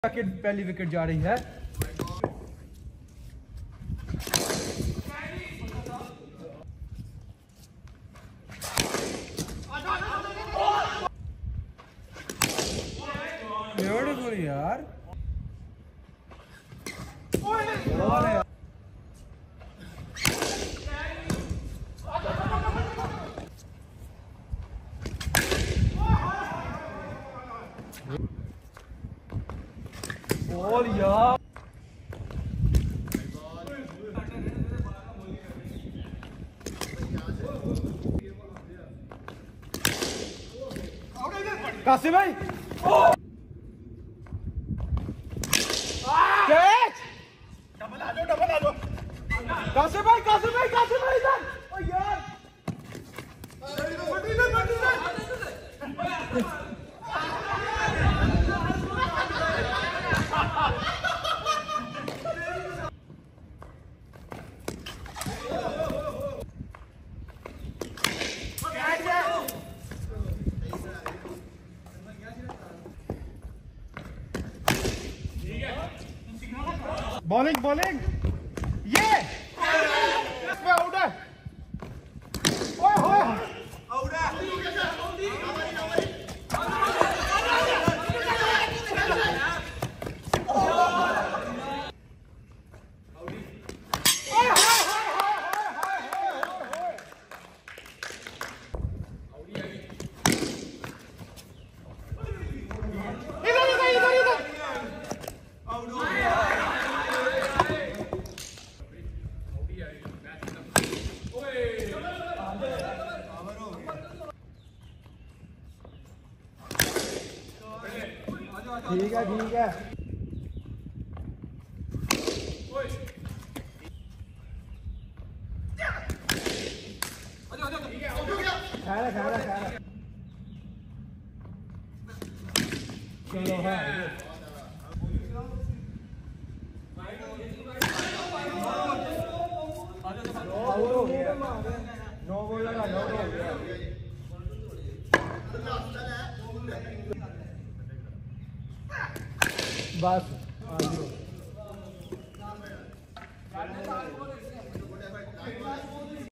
पहली विकेट जा रही है। ब्यूटीफुल यार। बॉल यार। कासिम भाई कैच। डबल आ जाओ। कासिम भाई इधर। ओ यार बॉलिंग ये आउट है। ओए होए आउट है। ठीक है खैर चलो हाँ आउट हो गया। 9 बॉल लगा 9 हो गया। बस